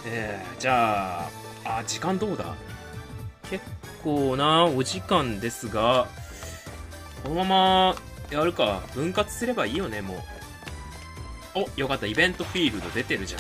じゃあ、時間どうだ？結構なお時間ですが、このままやるか。分割すればいいよね、もう。お、よかった。イベントフィールド出てるじゃない。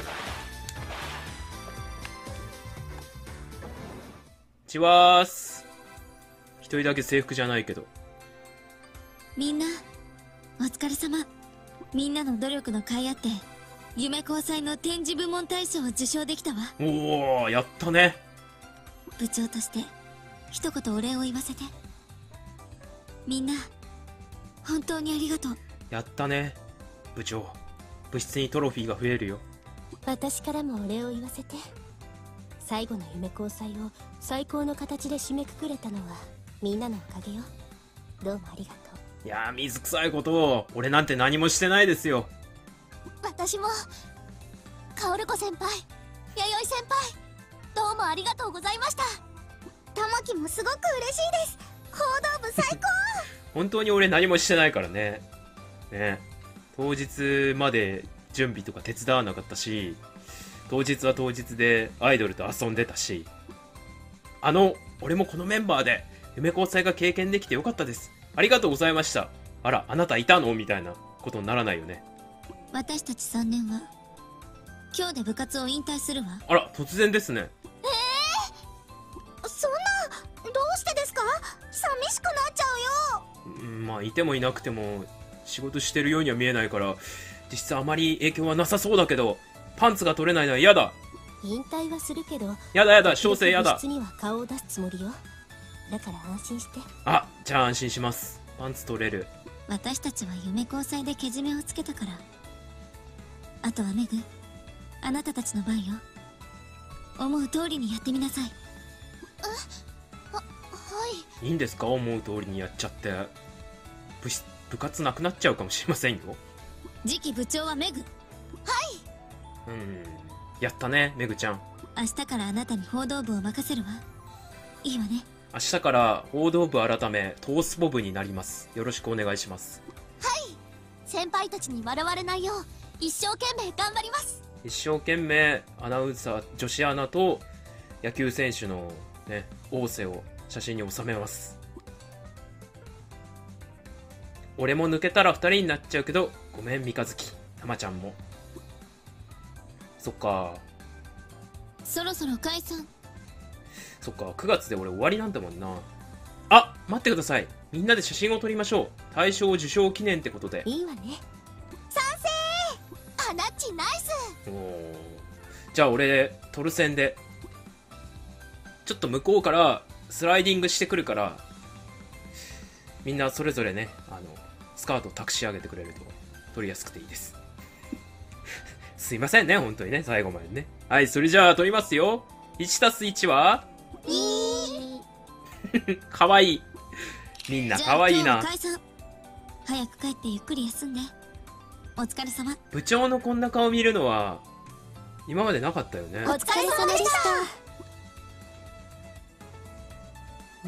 ちわーす。一人だけ制服じゃないけど。 みんな、お疲れ様。みんなの努力の甲斐あって、夢交際の展示部門大賞を受賞できたわ。 おー、やったね。 部長として、一言お礼を言わせて。みんな、本当にありがとう。 やったね。部長、部室にトロフィーが増えるよ。 私からもお礼を言わせて。最後の夢交際を最高の形で締めくくれたのはみんなのおかげよ。どうもありがとう。 いやー、水臭いことを。俺なんて何もしてないですよ。 私も薫子先輩、弥生先輩、どうもありがとうございました。玉木もすごく嬉しいです。報道部最高本当に俺何もしてないからね。ね。当日まで準備とか手伝わなかったし、当日は当日でアイドルと遊んでたし、俺もこのメンバーで夢交際が経験できてよかったです。ありがとうございました。あら、あなたいたのみたいなことにならないよね。 私たち3年は、今日で部活を引退するわ。 あら、突然ですね。 そんな、どうしてですか？寂しくなっちゃうよ。 まあ、いてもいなくても仕事してるようには見えないから、実質あまり影響はなさそうだけど、パンツが取れないのは嫌だ。 引退はするけど、 やだやだ、小生やだ。 部室には顔を出すつもりよ。だから安心して。 あ、じゃあ安心します。パンツ取れる。 私たちは夢交際でけじめをつけたから。あとはメグ、あなたたちの番よ。思う通りにやってみなさい。 はい。 いいんですか？思う通りにやっちゃって。部活なくなっちゃうかもしれませんよ。 次期部長はメグ。 やったね、メグちゃん。 明日からあなたに報道部を任せるわ。いいわね。 明日から報道部改めトースポ部になります。よろしくお願いします。 先輩たちに笑われないよう一生懸命頑張ります。 一生懸命アナウンサー、女子アナと野球選手のね、仰せを写真に収めます。俺も抜けたら2人になっちゃうけど、ごめん三日月、たまちゃんも。そっか。 そろそろ解散。 そっか、9月で俺終わりなんだもんな。あ、待ってください。みんなで写真を撮りましょう。大賞受賞記念ってことで。 いいわね。賛成。アナッチナイス。 おー、じゃあ俺トルセンでちょっと向こうからスライディングしてくるから、みんなそれぞれね、スカートを託し上げてくれると撮りやすくていいです。すいませんね、本当にね、最後までね。はい、それじゃあ撮りますよ。1+1 はかわいい。みんなかわいいな。 解散。早く帰ってゆっくり休んで。お疲れ様。 部長のこんな顔見るのは今までなかったよね。 お疲れ様でした。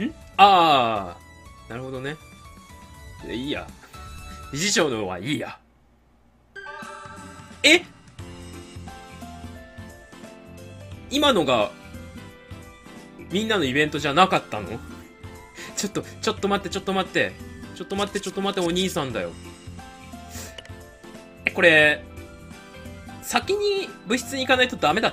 ああ、なるほどね。いいや。理事長のはいいや。え、今のがみんなのイベントじゃなかったの？ちょっと待って、ちょっと待って、お兄さんだよ。これ先に部室に行かないとダメだった？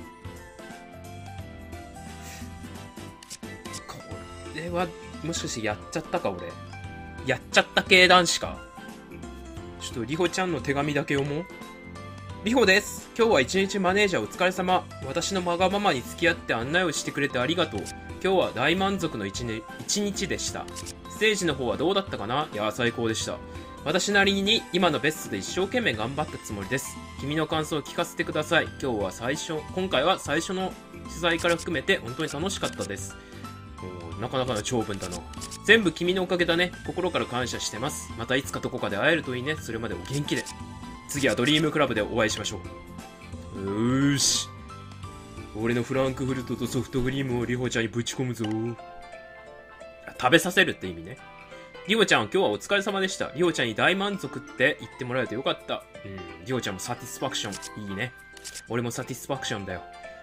これはもしかしてやっちゃったか？俺やっちゃった系男子か？ちょっとりほちゃんの手紙だけ読もう。りほです。今日は一日マネージャーお疲れ様。私のわがままに付き合って案内をしてくれてありがとう。今日は大満足の一日でした。ステージの方はどうだったかな？いや、最高でした。私なりに今のベストで一生懸命頑張ったつもりです。君の感想を聞かせてください。今回は最初の取材から含めて本当に楽しかったです。なかなかの長文だな。全部君のおかげだね。心から感謝してます。またいつかどこかで会えるといいね。それまでお元気で。次はドリームクラブでお会いしましょう。よーし。俺のフランクフルトとソフトクリームをりほちゃんにぶち込むぞ。食べさせるって意味ね。りほちゃん、今日はお疲れ様でした。りほちゃんに大満足って言ってもらえるとよかった。りほちゃんもサティスファクション。いいね。俺もサティスファクションだよ。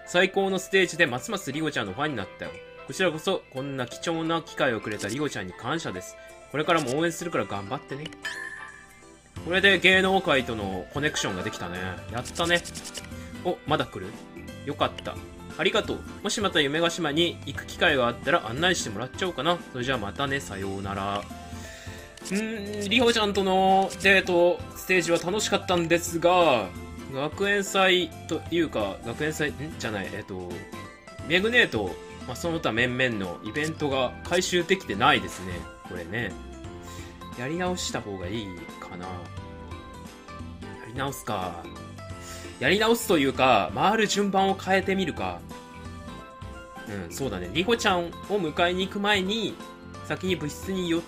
最高のステージでますますリホちゃんのファンになったよ。こちらこそこんな貴重な機会をくれたリホちゃんに感謝です。これからも応援するから頑張ってね。これで芸能界とのコネクションができたね。やったね。お、まだ来る？よかった。ありがとう。もしまた夢ヶ島に行く機会があったら案内してもらっちゃおうかな。それじゃあまたね、さようなら。リホちゃんとのデートステージは楽しかったんですが、学園祭というか、学園祭、じゃない、メグネーと、その他面々のイベントが回収できてないですね。これね。やり直した方がいいかな。やり直すか。やり直すというか、回る順番を変えてみるか。そうだね。リホちゃんを迎えに行く前に、先に部室に寄って、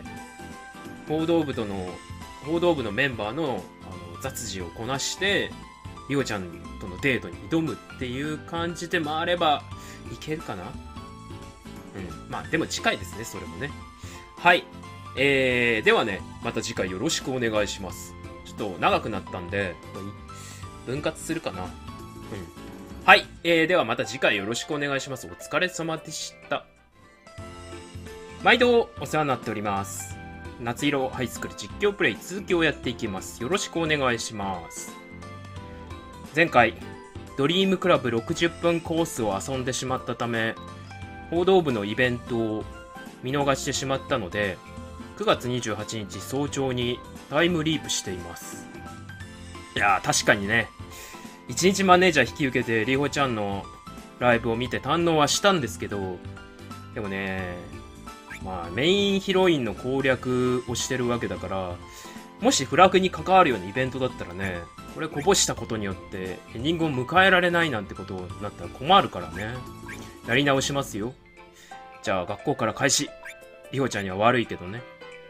報道部のメンバーの雑事をこなして、リホちゃんとのデートに挑むっていう感じで回ればいけるかな。まあでも近いですね、それもね。はい。ではね、また次回よろしくお願いします。ちょっと長くなったんで、分割するかな。はい。ではまた次回よろしくお願いします。お疲れ様でした。毎度お世話になっております。夏色ハイスクール実況プレイ続きをやっていきます。よろしくお願いします。前回、ドリームクラブ60分コースを遊んでしまったため、報道部のイベントを見逃してしまったので、9月28日早朝にタイムリープしています。いやー、確かにね、1日マネージャー引き受けてリホちゃんのライブを見て堪能はしたんですけど、でもね、メインヒロインの攻略をしてるわけだから、もしフラグに関わるようなイベントだったらね、これこぼしたことによってエンディングを迎えられないなんてことになったら困るからね。やり直しますよ。じゃあ学校から開始。リホちゃんには悪いけどね。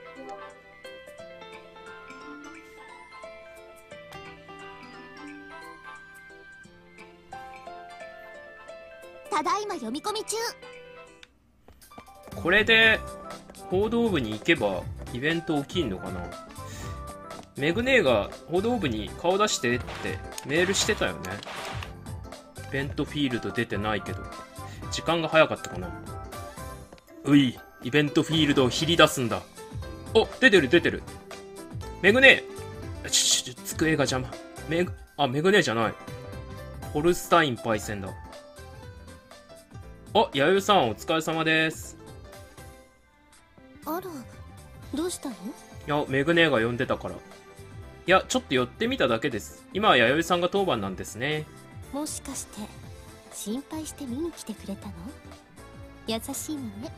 ただいま読み込み中。 これで報道部に行けばイベント起きんのかな。メグネーが報道部に顔出してってメールしてたよね。イベントフィールド出てないけど時間が早かったかな。イベントフィールドを切り出すんだ。お、出てる。メグネー、机が邪魔。メグネーじゃない。ホルスタインパイセンだ。弥生さんお疲れ様です。 あら、どうしたの？ いや、メグネーが呼んでたから。いや、ちょっと寄ってみただけです。今は弥生さんが当番なんですね。 もしかして心配して見に来てくれたの？優しいのね。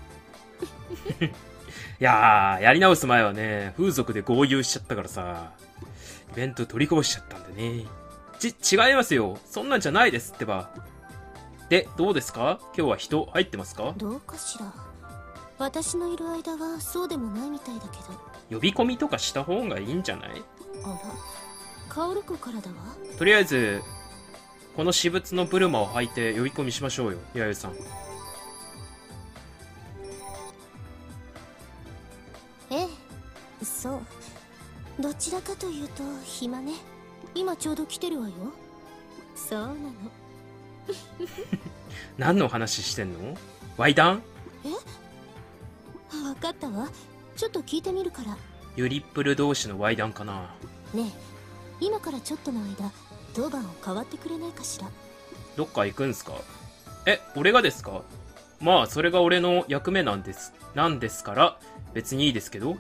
いやー、やり直す前はね、風俗で豪遊しちゃったからさ、イベント取りこぼしちゃったんでね。違いますよ。そんなんじゃないですってば。で、どうですか？今日は人入ってますか？ どうかしら。私のいる間はそうでもないみたいだけど。 呼び込みとかした方がいいんじゃない？ あら、カオル湖からだわ。 とりあえず、この私物のブルマを履いて呼び込みしましょうよ、弥生さん。 ええ、そう。どちらかというと暇ね。今ちょうど来てるわよ。そうなの。 何の話してんの？ワイダン？ わかったわ。ちょっと聞いてみるから。 ユリップル同士のワイダンかな。 ねえ、今からちょっとの間当番を代わってくれないかしら。 どっか行くんすか？俺がですか？まあそれが俺の役目なんですから別にいいですけど。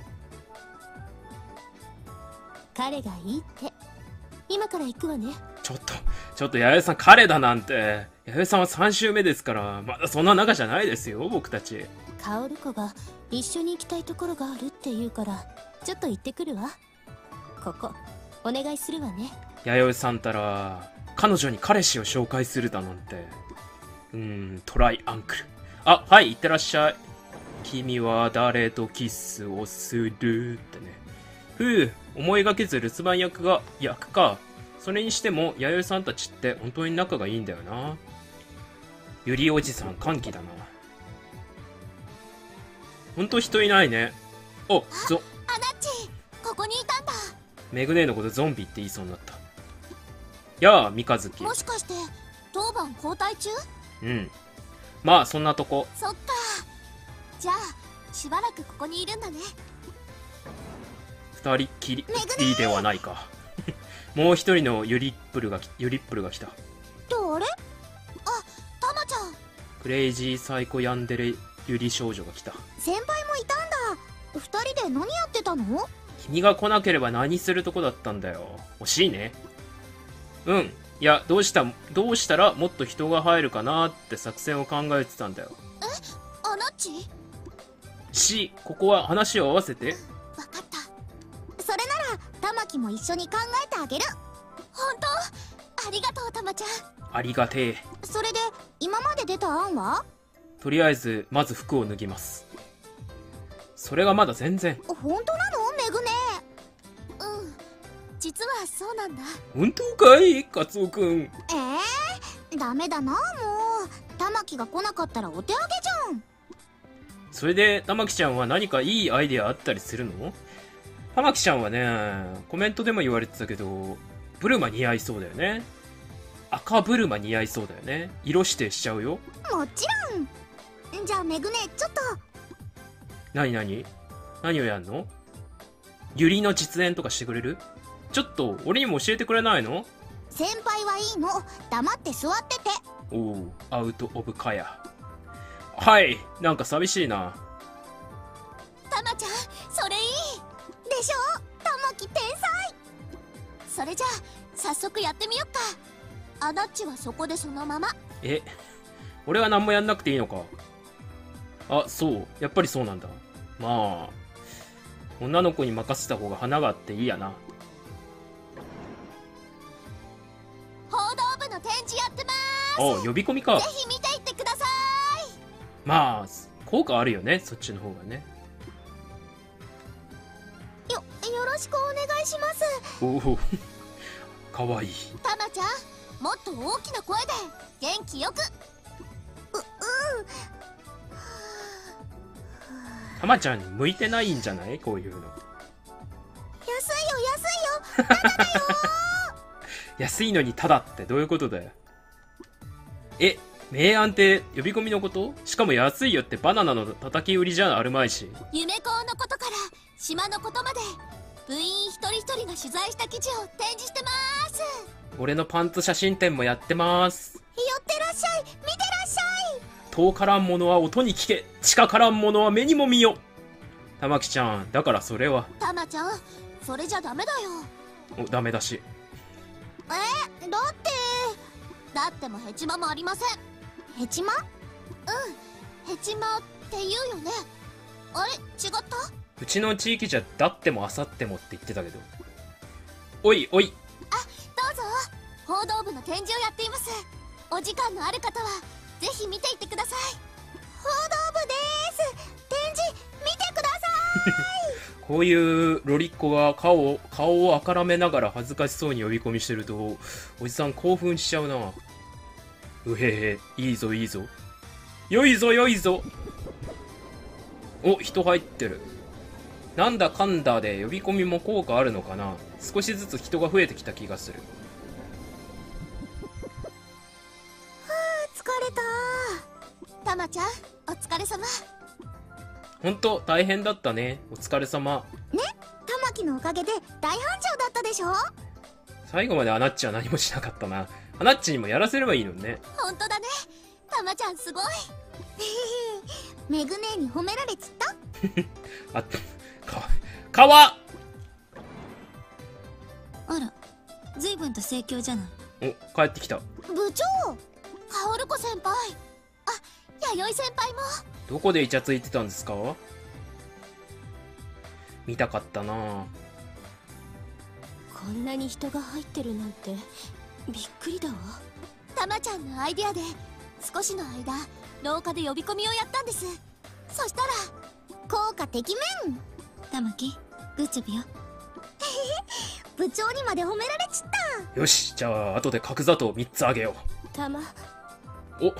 彼がいいって。今から行くわね。 ちょっと弥生さん彼だなんて。弥生さんは3週目ですから、まだそんな仲じゃないですよ、僕たち。 カオル子が一緒に行きたいところがあるって言うから、ちょっと行ってくるわ。ここ、お願いするわね。 弥生さんたら、彼女に彼氏を紹介するだなんて。トライアンクル。はい、行ってらっしゃい。君は誰とキスをするってね。思いがけず留守番役か。それにしても、弥生さんたちって本当に仲がいいんだよな。ゆりおじさん歓喜だな。ほんと人いないね。 アナッチ、ここにいたんだ。 メグネーのことゾンビって言いそうになった。やあ、三日月。 もしかして当番交代中？ うん。まあそんなとこ。 そっか。じゃあしばらくここにいるんだね。 二人きりではないか。もう一人のユリップルが来た。 誰？あ、タマちゃん。 クレイジーサイコヤンデレユリ少女が来た。 先輩もいたんだ。二人で何やってたの？ 君が来なければ何するとこだったんだよ。惜しいね。うん。いや、どうしたらもっと人が入るかなって作戦を考えてたんだよ。 アナッチ？ ここは話を合わせて。 わかった。それなら玉木も一緒に考えてあげる。本当？ありがとう、玉ちゃん。 ありがてえ。 それで今まで出た案は？ とりあえずまず服を脱ぎます。それがまだ全然。 本当なの、メグネ？うん、実はそうなんだ。 本当かい、カツオくん。 ダメだな、もう玉木が来なかったらお手上げじゃん。 それで玉木ちゃんは何かいいアイデアあったりするの？玉木ちゃんはね、コメントでも言われてたけど、ブルマ似合いそうだよね。赤ブルマ似合いそうだよね。色指定しちゃうよ。 もちろん。じゃあメグネ、ちょっと。 何をやんの？ユリの実演とかしてくれる？ちょっと俺にも教えてくれないの？ 先輩はいいの、黙って座ってて。 おう、アウトオブカヤ。はい、なんか寂しいな。 タマちゃん、それいいでしょ。玉木天才。それじゃあ早速やってみよっか。アナッチはそこでそのまま。 俺は何もやんなくていいのか？あ、そう、やっぱりそうなんだ。まあ女の子に任せた方が花があっていいやな。 報道部の展示やってまあ、呼び込みか。 ぜひ見ていってください。 まあ効果あるよね、そっちの方がね。 よろしくお願いします。 おお、かわいい。 タマちゃん、もっと大きな声で元気よく。 たまちゃんに向いてないんじゃない？こういうの。 安いよ、タダだよ。 安いのにタダってどういうことだよ。明暗って呼び込みのこと？しかも安いよってバナナの叩き売りじゃあるまいし。 夢高のことから島のことまで部員一人一人が取材した記事を展示してます。 俺のパンツ写真展もやってます。 寄ってらっしゃい、見てらっしゃい。 遠からんものは音に聞け、近からんものは目にも見よ。玉木ちゃん、だからそれは。 タマちゃん、それじゃダメだよ。 ダメだし。 だってもヘチマもありません。ヘチマ？うん、ヘチマって言うよね。あれ、違った？ うちの地域じゃだってもあさってもって言ってたけど。おいおい。 あ、どうぞ。報道部の展示をやっています。お時間のある方はぜひ見ていってください。報道部です。展示見てください。 こういうロリッコが顔をあからめながら恥ずかしそうに呼び込みしてると、おじさん興奮しちゃうな。うへへ、いいぞいいぞ。よいぞよいぞ。お、人入ってる。なんだかんだで呼び込みも効果あるのかな。少しずつ人が増えてきた気がする。 疲れた。タマちゃん、お疲れ様。 ほんと大変だったね。お疲れ様。 ね、玉木のおかげで大繁盛だったでしょ。 最後までアナッチは何もしなかったな。アナッチにもやらせればいいのにね。 ほんとだね。タマちゃんすごい。メグ姉に褒められちったあ、川。 あら、随分と盛況じゃない。 お、帰ってきた。 部長、カオルコ先輩。あ、弥生先輩も。 どこでイチャついてたんですか？見たかったな。 こんなに人が入ってるなんてびっくりだわ。 タマちゃんのアイデアで少しの間廊下で呼び込みをやったんです。そしたら効果てきめん。 玉木、グッジョブよ。 部長にまで褒められちった。 よし、じゃあ後で角砂糖3つあげよう。 たま。 お、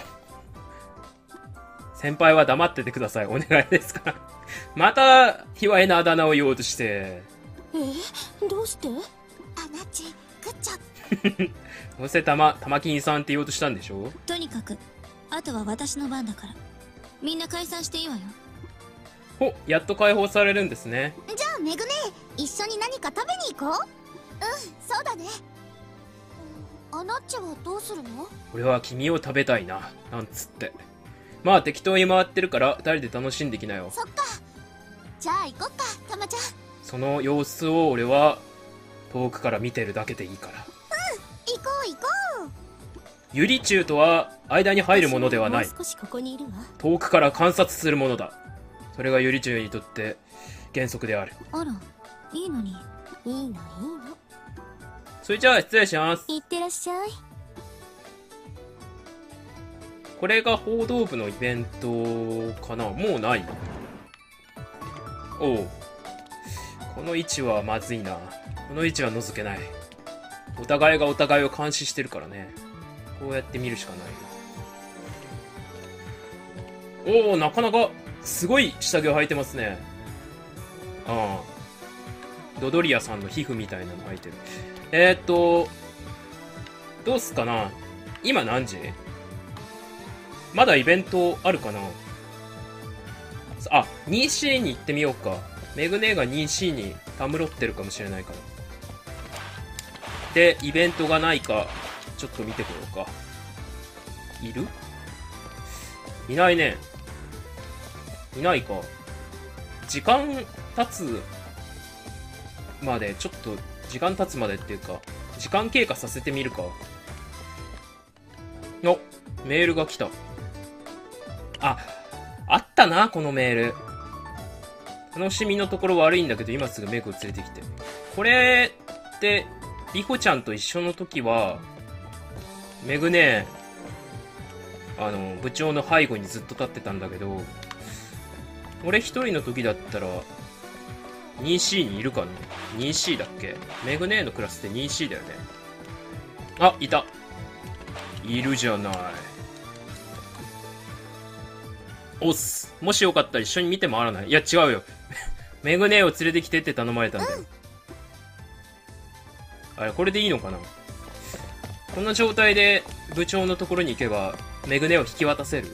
先輩は黙っててください。お願いですから。また卑猥なあだ名を言おうとして。 どうして？ アナッチ、グッジョブ。 どうせ玉金さんって言おうとしたんでしょ。 とにかくあとは私の番だからみんな解散していいわよ。 ほ、やっと解放されるんですね。 じゃあメグね、一緒に何か食べに行こう。そうだね。アナッチはどうするの？ 俺は君を食べたいな、なんつって。まあ適当に回ってるから2人で楽しんできなよ。 そっか。じゃあ行こっか、たまちゃん。 その様子を俺は遠くから見てるだけでいいから。 行こう行こう。 ユリチュウとは間に入るものではない。 もう少しここにいるわ。 遠くから観察するものだ。それがユリチュウにとって原則である。 あら、いいのに。 いいのいいの。 それじゃあ失礼します。 いってらっしゃい。 これが報道部のイベントかな。もうない。おう、この位置はまずいな。この位置は覗けない。お互いがお互いを監視してるからね。こうやって見るしかない。おお、なかなかすごい下着を履いてますね。ああ、ドドリアさんの皮膚みたいなの履いてる。どうすかな。今何時？まだイベントあるかな。あ、2C に行ってみようか。メグネが 2C にたむろってるかもしれないから。で、イベントがないかちょっと見てこようか。いる？いないね。いないか。時間経つまで、ちょっと時間経つまでっていうか時間経過させてみるか。お、メールが来た。あったな、このメール。楽しみのところ悪いんだけど今すぐメグを連れてきて。これってリホちゃんと一緒の時はメグね、部長の背後にずっと立ってたんだけど、俺一人の時だったら 2C にいるかな。 2C だっけ。メグネのクラスって 2C だよね。あ、いた。いるじゃない。おっす。もしよかったら一緒に見て回らない？いや違うよ。メグネを連れてきてって頼まれたんだよ。あれ、これでいいのかな。こんな状態で部長のところに行けばメグネを引き渡せる？ ね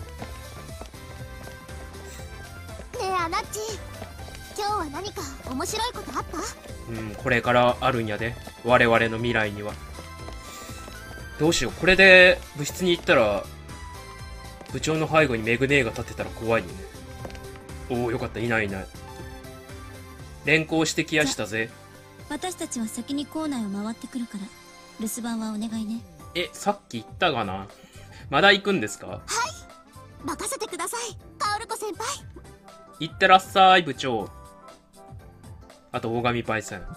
えアナッチ、今日は何か面白いことあった？ これからあるんやで、我々の未来には。どうしよう、これで部室に行ったら部長の背後にメグネが立ってたら怖いよね。おお、よかった、いないいない。連行してきやしたぜ。 私たちは先に校内を回ってくるから留守番はお願いね。 さっき言ったかな。まだ行くんですか？ はい、任せてください、カオルコ先輩。 行ってらっさい部長。あと大神パイセン。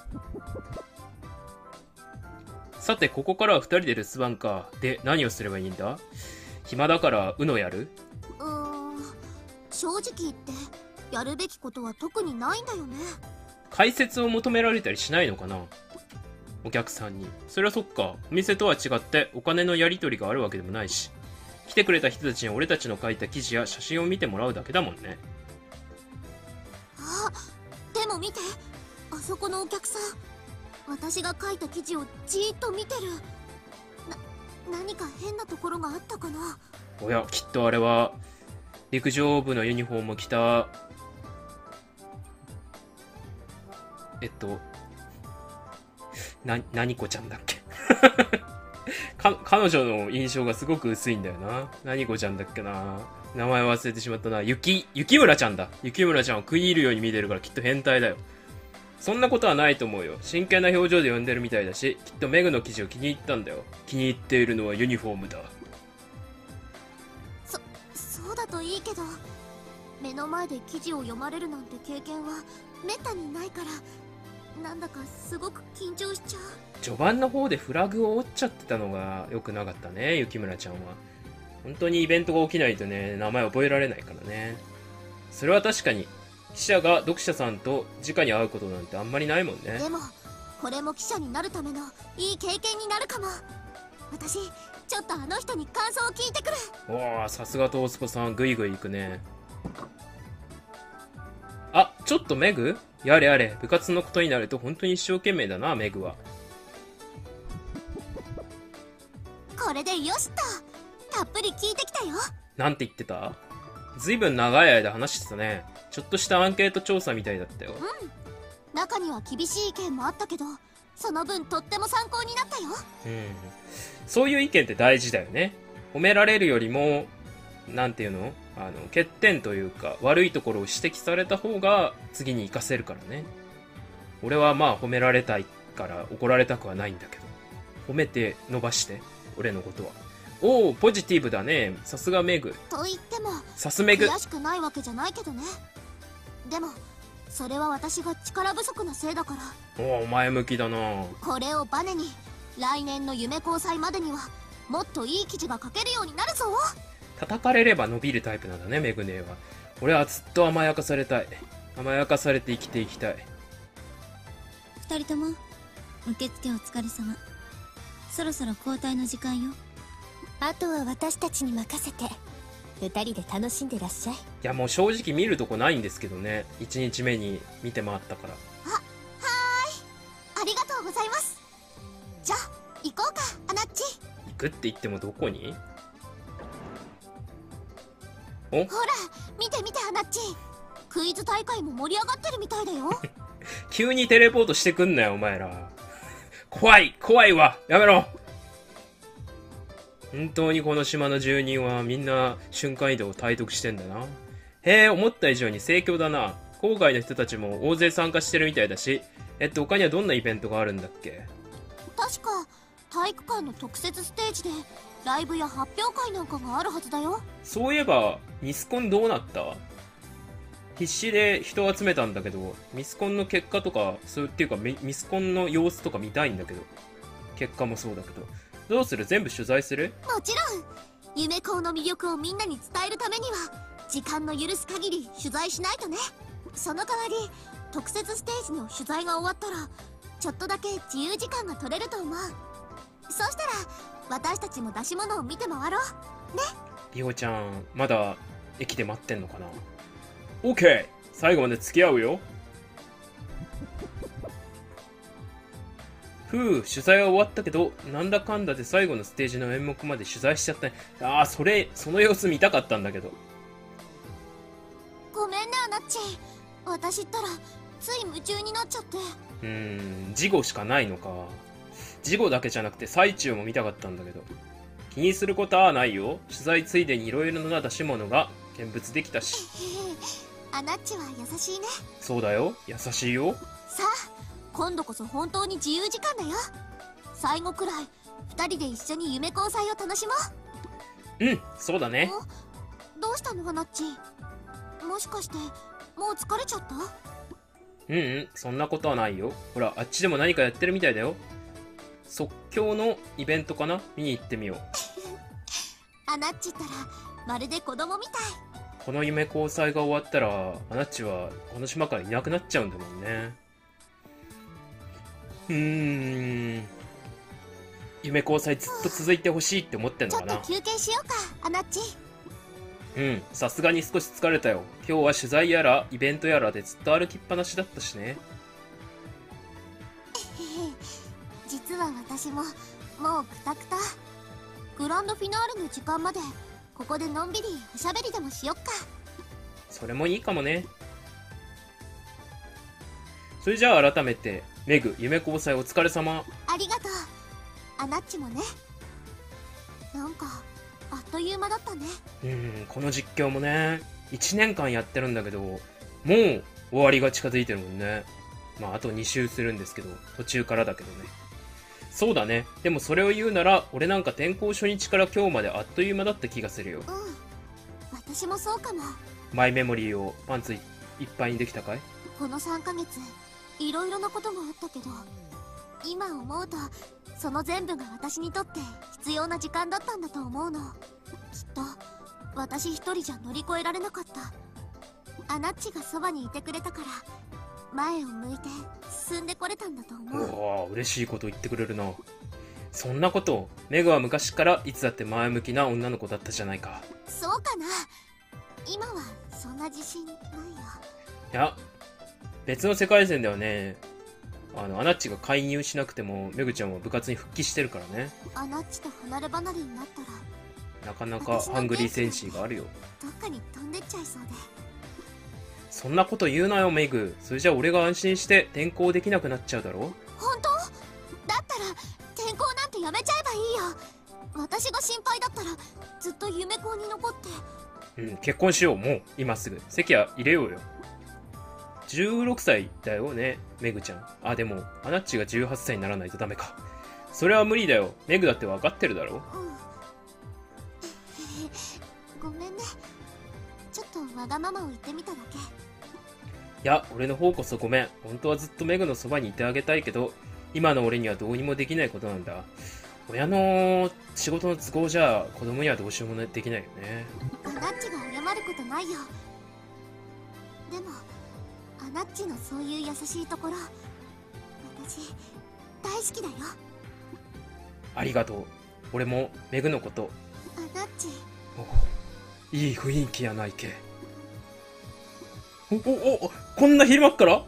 さて、ここからは2人で留守番か。で、何をすればいいんだ？暇だからUNOやる？ 正直言ってやるべきことは特にないんだよね。 解説を求められたりしないのかな、お客さんに。それはそっか。お店とは違ってお金のやり取りがあるわけでもないし、来てくれた人たちに俺たちの書いた記事や写真を見てもらうだけだもんね。 あ、でも見て、あそこのお客さん、私が書いた記事をじーっと見てる。何か変なところがあったかな。 おや、きっとあれは陸上部のユニフォームを着た何子ちゃんだっけ。彼女の印象がすごく薄いんだよな。何子ちゃんだっけな。名前忘れてしまったな。雪村ちゃんだ。雪村ちゃんを食い入るように見てるからきっと変態だよ。そんなことはないと思うよ。真剣な表情で読んでるみたいだし、きっとメグの記事を気に入ったんだよ。気に入っているのはユニフォームだ。 そうだといいけど、目の前で記事を読まれるなんて経験はめったにないから、なんだかすごく緊張しちゃう。 序盤の方でフラグを折っちゃってたのが良くなかったね、雪村ちゃんは。本当にイベントが起きないとね、名前覚えられないからね。それは確かに、記者が読者さんと直に会うことなんてあんまりないもんね。 でもこれも記者になるためのいい経験になるかも。私ちょっとあの人に感想を聞いてくる。 おお、さすがトースポさん、グイグイ行くね。あ、ちょっとメグ？やれやれ、部活のことになると本当に一生懸命だな、メグは。 これでよしと。たっぷり聞いてきたよ。 なんて言ってた？ずいぶん長い間話してたね。ちょっとしたアンケート調査みたいだったよ。 中には厳しい意見もあったけど、その分とっても参考になったよ。 そういう意見って大事だよね。褒められるよりも、なんていうの？欠点というか、悪いところを指摘された方が次に活かせるからね。俺はまあ褒められたいから怒られたくはないんだけど。褒めて伸ばして、俺のことは。おお、ポジティブだね。さすがメグ。 と言っても、 さすメグ。 悔しくないわけじゃないけどね。でも、それは私が力不足なせいだから。 お前向きだな。 これをバネに、来年の夢交際までには、もっといい記事が書けるようになるぞ。 叩かれれば伸びるタイプなんだね、メグネは。俺はずっと甘やかされたい。甘やかされて生きていきたい。 二人とも受付お疲れ様。そろそろ交代の時間よ。 あとは私たちに任せて2人で楽しんでらっしゃい。 いや、もう正直見るとこないんですけどね。1日目に見て回ったから。 ありがとうございます。じゃあ行こうか、アナッチ。 行くって言ってもどこに？ ほら見て見て、アナッチ。クイズ大会も盛り上がってるみたいだよ。 急にテレポートしてくんなよ、お前ら。怖いわ。やめろ。本当にこの島の住人はみんな瞬間移動を体得してんだな。へえ、思った以上に盛況だな。郊外の人たちも大勢参加してるみたいだし。他にはどんなイベントがあるんだっけ？ 確か体育館の特設ステージでライブや発表会なんかがあるはずだよ。 そういえばミスコンどうなった？必死で人を集めたんだけど、ミスコンの結果とか、そうっていうかミスコンの様子とか見たいんだけど、結果もそうだけど、どうする？全部取材する？ もちろん。夢校の魅力をみんなに伝えるためには時間の許す限り取材しないとね。その代わり特設ステージの取材が終わったらちょっとだけ自由時間が取れると思う。そしたら私たちも出し物を見て回ろうね。 りほちゃんまだ駅で待ってんのかな？ OK、 最後まで付き合うよ。取材は終わったけど、なんだかんだで最後のステージの演目まで取材しちゃったね。その様子見たかったんだけど。 ごめんね、アナッチ。私ったらつい夢中になっちゃって。 事後しかないのか。事後だけじゃなくて最中も見たかったんだけど。気にすることはないよ。取材ついでに色々な出し物が見物できたし。 アナッチは優しいね。 そうだよ、優しいよ。 さあ今度こそ本当に自由時間だよ。最後くらい2人で一緒に夢交際を楽しもう。 そうだね。 どうしたの、アナッチ。もしかしてもう疲れちゃった？ そんなことはないよ。ほら、あっちでも何かやってるみたいだよ。即興のイベントかな？見に行ってみよう。 アナッチったらまるで子供みたい。 この夢交際が終わったらアナッチはこの島からいなくなっちゃうんだもんね。夢交際ずっと続いてほしいって思ってんのかな。 ちょっと休憩しようか、アナッチ。 さすがに少し疲れたよ。今日は取材やらイベントやらでずっと歩きっぱなしだったしね。 実は私ももうクタクタ。グランドフィナーレの時間までここでのんびりおしゃべりでもしよっか。 それもいいかもね。それじゃあ改めてメグ、夢交際お疲れ様。 ありがとう。アナッチもね。なんかあっという間だったね。 この実況もね、1年間やってるんだけど、もう終わりが近づいてるもんね。まああと2周するんですけど、途中からだけどね。そうだね。でもそれを言うなら、俺なんか転校初日から今日まであっという間だった気がするよ。 私もそうかも。 マイメモリーをパンツいっぱいにできたかい？ この3ヶ月いろいろなことがあったけど、今思うとその全部が私にとって必要な時間だったんだと思うの。きっと私一人じゃ乗り越えられなかった。アナッチがそばにいてくれたから前を向いて進んでこれたんだと思う。 おー、嬉しいこと言ってくれるな。そんなことを、メグは昔からいつだって前向きな女の子だったじゃないか。 そうかな。今はそんな自信ないよ。 いや、別の世界線ではね、 アナッチが介入しなくてもメグちゃんは部活に復帰してるからね。 アナッチと離れ離れになったらなかなかハングリーセンシーがあるよ。 どっかに飛んでっちゃいそうで。 そんなこと言うなよメグ。それじゃ俺が安心して転校できなくなっちゃうだろ。 本当？だったら転校なんてやめちゃえばいいよ。私が心配だったらずっと夢校に残って。 うん、結婚しよう。もう今すぐ籍は入れようよ。16歳だよねメグちゃん。あ、でもアナッチが18歳にならないとダメか。それは無理だよ。メグだって分かってるだろ。 ごめんね。ちょっとわがままを言ってみただけ。 いや、俺の方こそごめん。本当はずっとメグのそばにいてあげたいけど、今の俺にはどうにもできないことなんだ。親の仕事の都合じゃ子供にはどうしようもできないよね。 アナッチが謝ることないよ。でもアナッチのそういう優しいところ、私大好きだよ。 ありがとう。俺もメグのこと。 アナッチ。 お、いい雰囲気やないけ。こんな昼間っから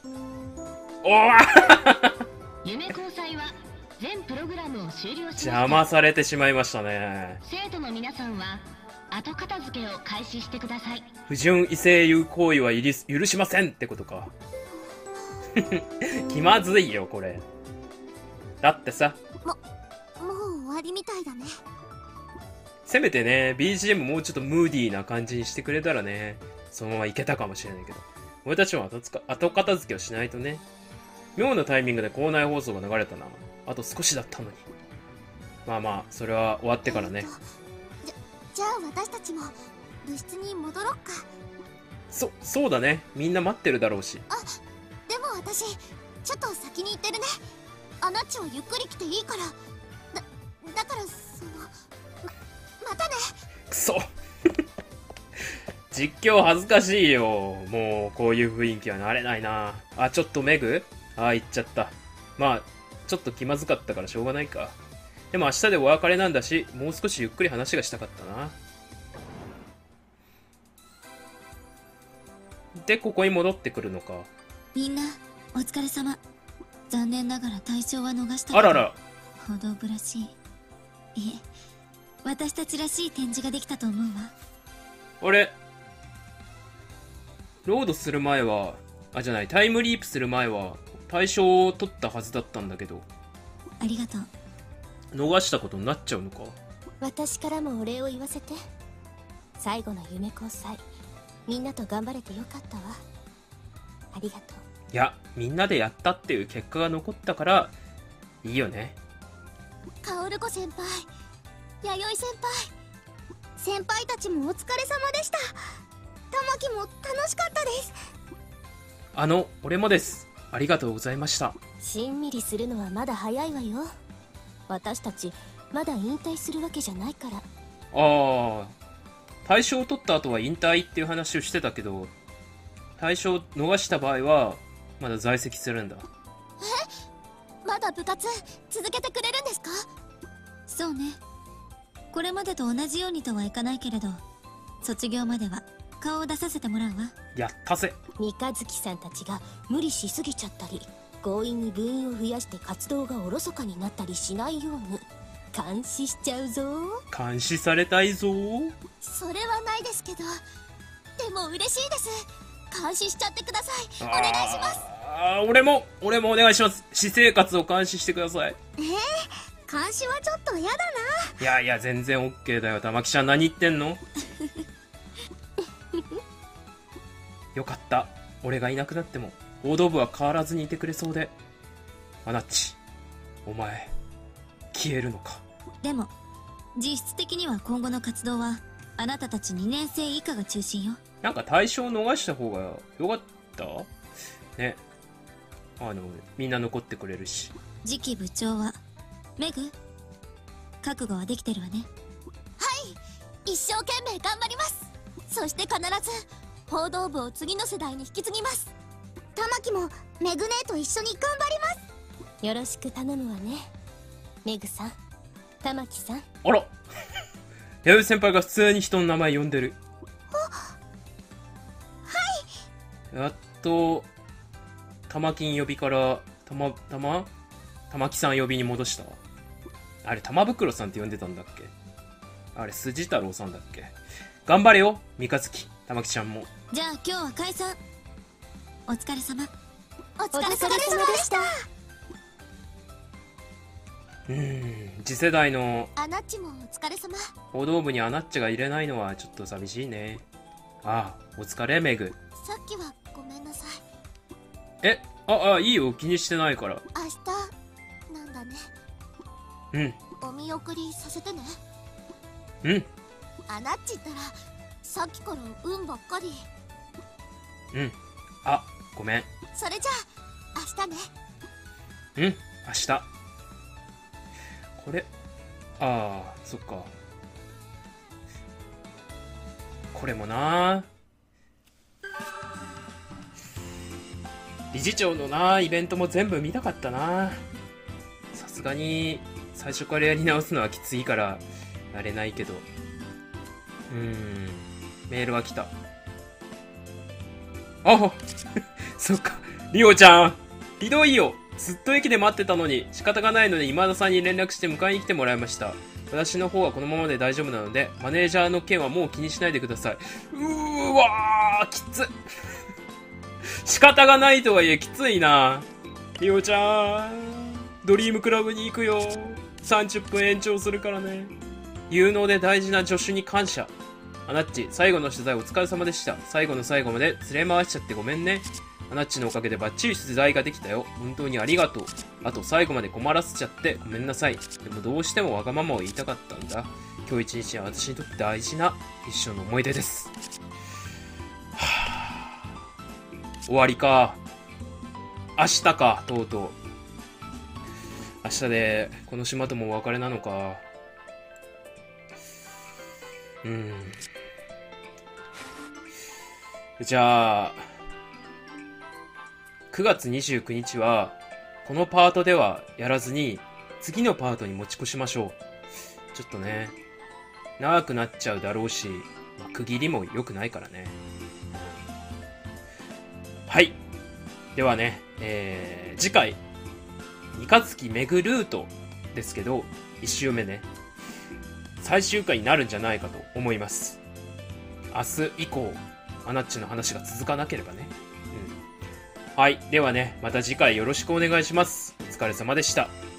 夢交際は全プログラムを終了しました。 邪魔されてしまいましたね。 生徒の皆さんは後片付けを開始してください。 不純異性友行為は許しませんってことか。気まずいよこれ。だってさ、 もう終わりみたいだね。 せめてね BGM もうちょっとムーディーな感じにしてくれたらね、そのままいけたかもしれないけど、俺たちも後片付けをしないとね。妙なタイミングで校内放送が流れたな。あと少しだったのに。まあまあそれは終わってからね。 じゃあ私たちも部室に戻ろっか。 そうだね。みんな待ってるだろうし。 あ、でも私ちょっと先に行ってるね。アナッチはゆっくり来ていいから。だからまたね。 くそ実況恥ずかしいよ。もうこういう雰囲気は慣れないな。あ、ちょっとメグ？あ、行っちゃった。まあちょっと気まずかったからしょうがないか。でも明日でお別れなんだし、もう少しゆっくり話がしたかったな。でここに戻ってくるのか。 みんなお疲れ様。残念ながら対象は逃したけど、 あらら、 報道部らしい。いえ、私たちらしい展示ができたと思うわ。 あれ、ロードする前は、あ、じゃない、タイムリープする前は対象を取ったはずだったんだけど、 ありがとう。 逃したことになっちゃうのか。 私からもお礼を言わせて。最後の夢交際、みんなと頑張れてよかったわ。ありがとう。 いや、みんなでやったっていう結果が残ったからいいよね。 カオル子先輩、弥生先輩、先輩たちもお疲れ様でした。玉木も楽しかったです。 俺もです。ありがとうございました。 しんみりするのはまだ早いわよ。私たちまだ引退するわけじゃないから。 ああ、対象を取った後は引退っていう話をしてたけど、対象を逃した場合はまだ在籍するんだ。 まだ部活続けてくれるんですか？ そうね。これまでと同じようにとはいかないけれど、卒業までは顔を出させてもらうわ。 やったぜ。 三日月さんたちが無理しすぎちゃったり、強引に部員を増やして活動がおろそかになったりしないように監視しちゃうぞ。 監視されたいぞ。 それはないですけど、でも嬉しいです。監視しちゃってください。お願いします。 俺もお願いします。私生活を監視してください。 監視はちょっと嫌だな。 いや全然 OK だよ。玉木ちゃん何言ってんの？よかった。俺がいなくなっても報道部は変わらずにいてくれそうで。アナッチ、お前消えるのか。 でも実質的には今後の活動はあなたたち2年生以下が中心よ。 なんか対象を逃した方がよかったね。みんな残ってくれるし。 次期部長はメグ、覚悟はできてるわね。 はい、一生懸命頑張ります。そして必ず報道部を次の世代に引き継ぎます。玉木もメグ姉と一緒に頑張ります。 よろしく頼むわね、メグさん、玉木さん。 あら弥生先輩が普通に人の名前呼んでる。はい。やっと玉金呼びから玉木さん呼びに戻した。あれ、玉袋さんって呼んでたんだっけ？あれ、筋太郎さんだっけ？頑張れよ、三日月。玉木ちゃんも。 じゃあ今日は解散。お疲れ様。 お疲れ様でした。 次世代のアナッチもお疲れ様。 報道部にアナッチが入れないのはちょっと寂しいね。ああ、お疲れ、メグ。 さっきはごめんなさい。 いいよ、気にしてないから。 明日なんだね。お見送りさせてね。アナッチったらさっきから運ばっかり。 ごめん。 それじゃあ明日ね。 明日。これ、そっか。これもな、理事長のイベントも全部見たかったな。さすがに最初からやり直すのはきついからやれないけど。メールが来た。そっか、リオちゃん、ひどいよ。ずっと駅で待ってたのに、仕方がないので今田さんに連絡して迎えに来てもらいました。私の方はこのままで大丈夫なので、マネージャーの件はもう気にしないでください。きつ仕方がないとはいえきついな。リオちゃん、ドリームクラブに行くよ。30分延長するからね。有能で大事な助手に感謝。アナッチ、最後の取材お疲れ様でした。最後の最後まで連れ回しちゃってごめんね。アナッチのおかげでバッチリ取材ができたよ。本当にありがとう。あと最後まで困らせちゃってごめんなさい。でもどうしてもわがままを言いたかったんだ。今日一日は私にとって大事な一生の思い出です。終わりか。明日か、とうとう。明日でこの島ともお別れなのか。じゃあ9月29日はこのパートではやらずに次のパートに持ち越しましょう。ちょっとね、長くなっちゃうだろうし、区切りも良くないからね。はい。ではね、次回三日月メグルートですけど、1週目ね、最終回になるんじゃないかと思います。明日以降アナッチの話が続かなければね。はい。ではね、また次回よろしくお願いします。お疲れ様でした。